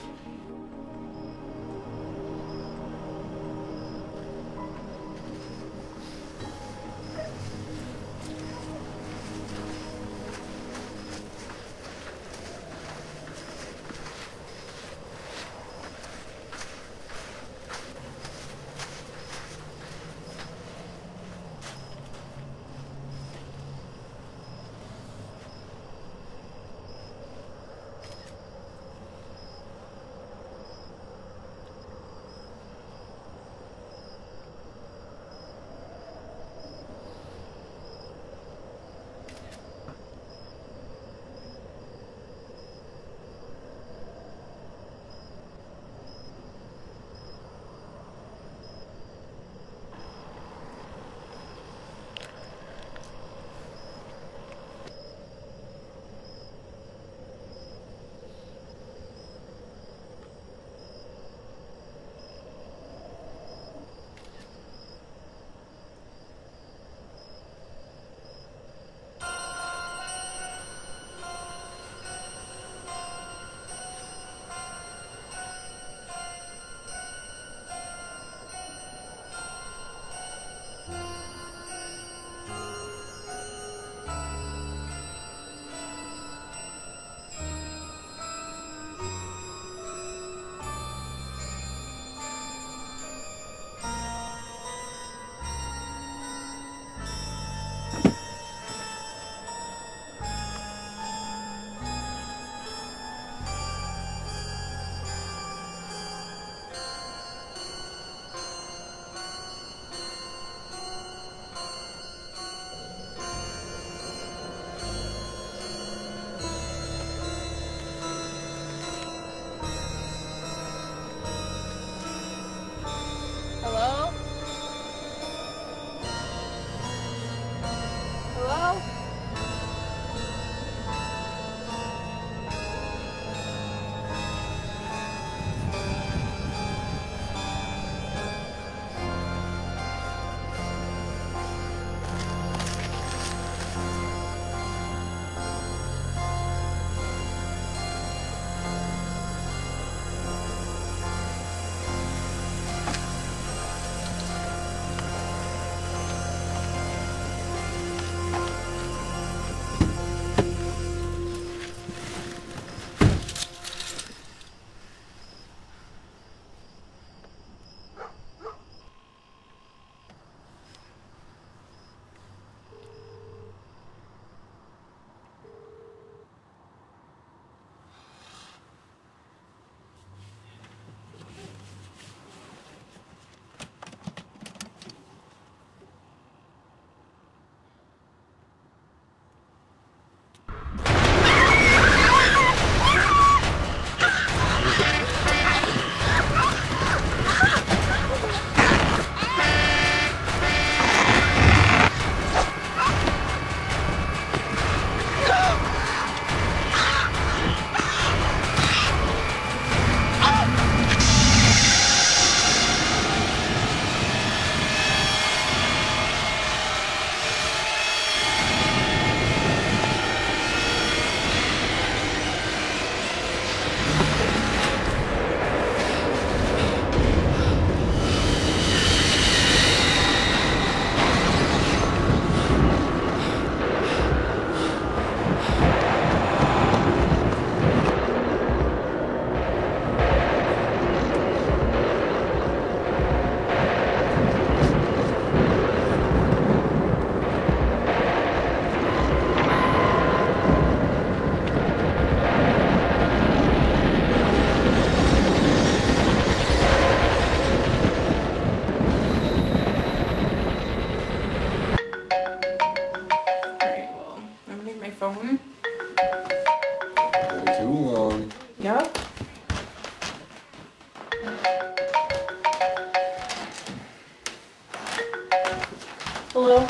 Hello?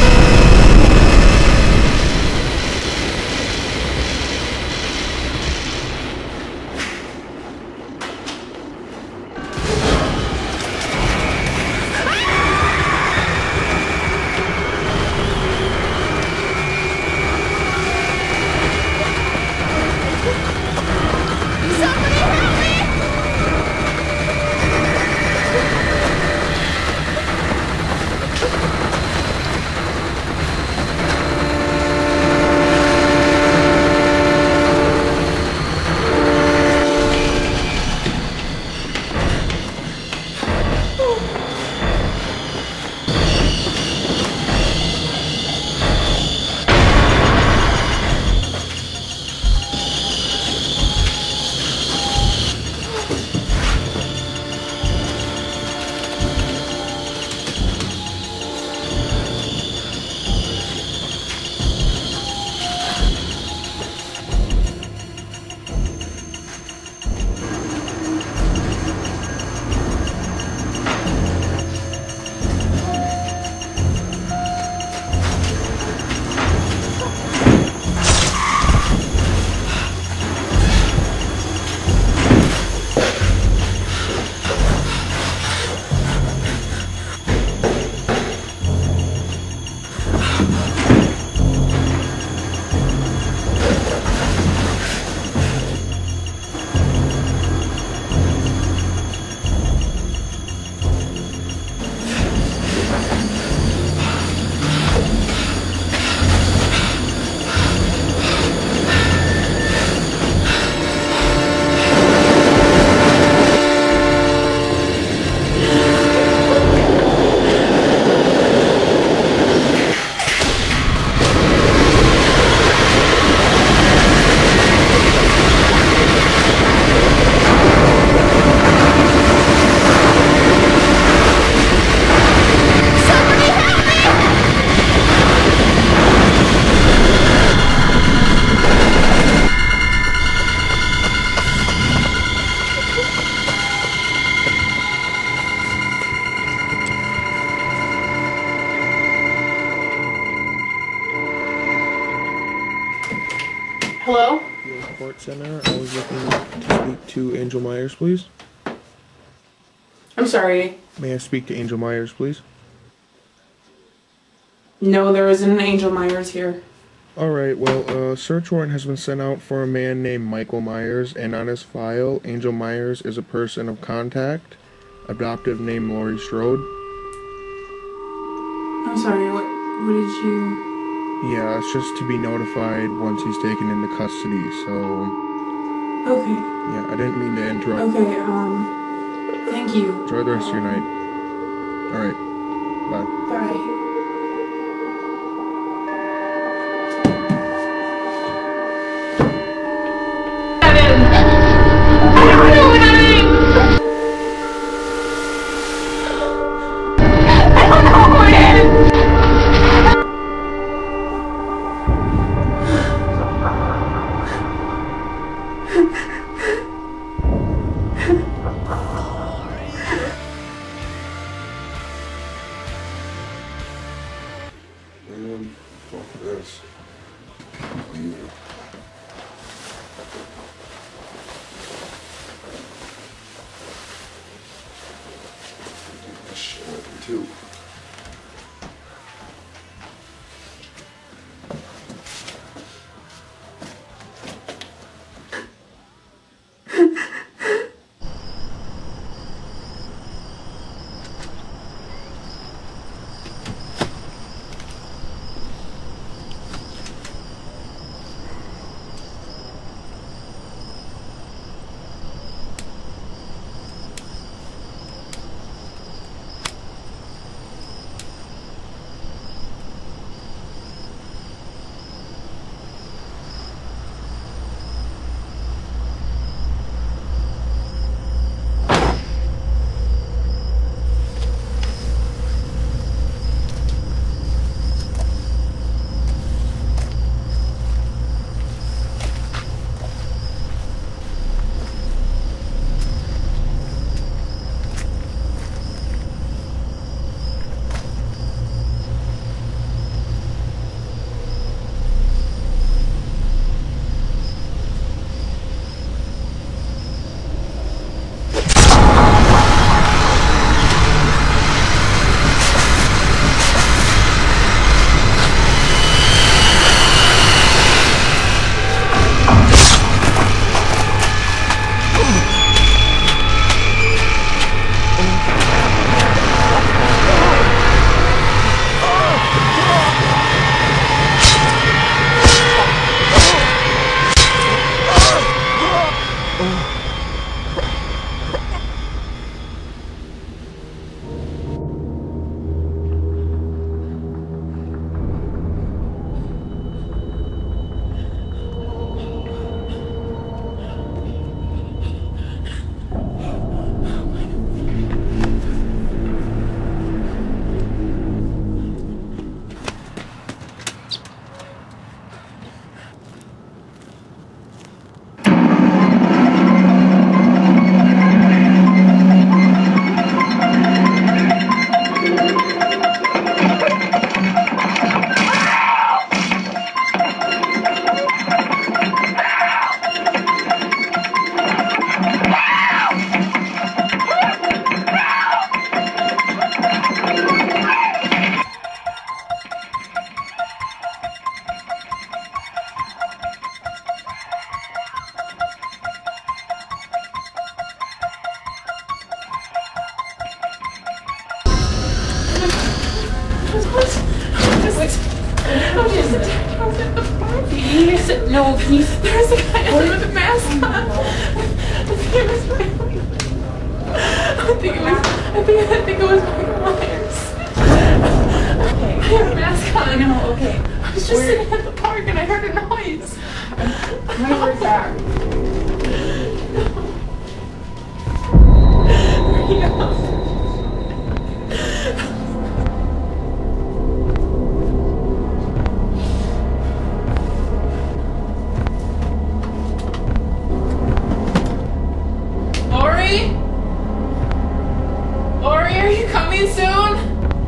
Hello? Support Center. I was looking to speak to Angel Myers, please. I'm sorry. May I speak to Angel Myers, please? No, there isn't an Angel Myers here. Alright, well, a search warrant has been sent out for a man named Michael Myers, and on his file, Angel Myers is a person of contact, adoptive name Laurie Strode. I'm sorry, what, what did you... Yeah, it's just to be notified once he's taken into custody, so... Okay. Yeah, I didn't mean to interrupt. Okay, um... thank you. Enjoy the rest of your night. Alright, bye. Bye. Man, fuck this. Leave it. Take this shit with me too. a dead house at the park. Please, no, please. There's a guy out there with a mask on. I think it was Michael. I think it was, I think, I think it was Michael Myers. Okay. I had a mask on. No, okay. I was just We're, sitting at the park and I heard a noise. I'm right back. Yeah. Ori, are you coming soon?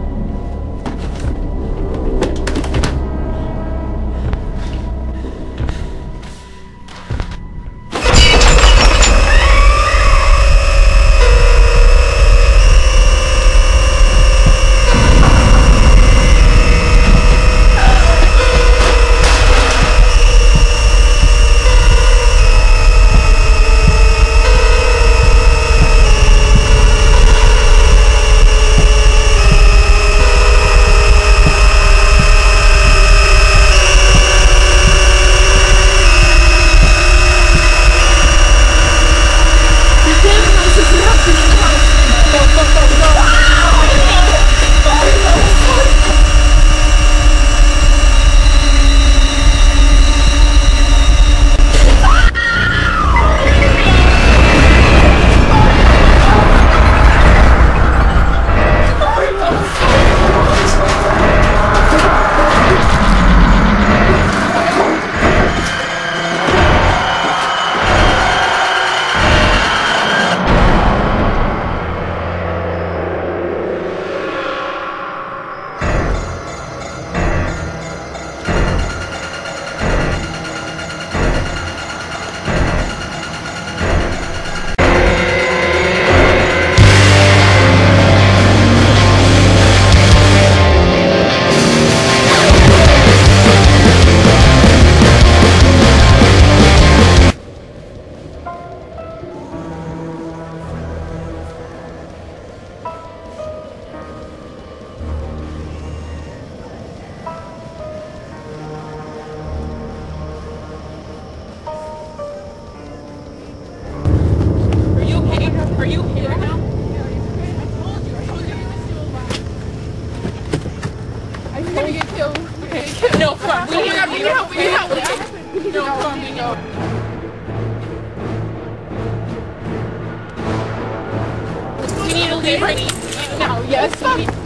Are you here now? I told you. I told you. You're gonna get killed. Okay. No, come on. We need help. We need help. We need help. We need help. No, come on. We need help. We need to leave right now. Yes.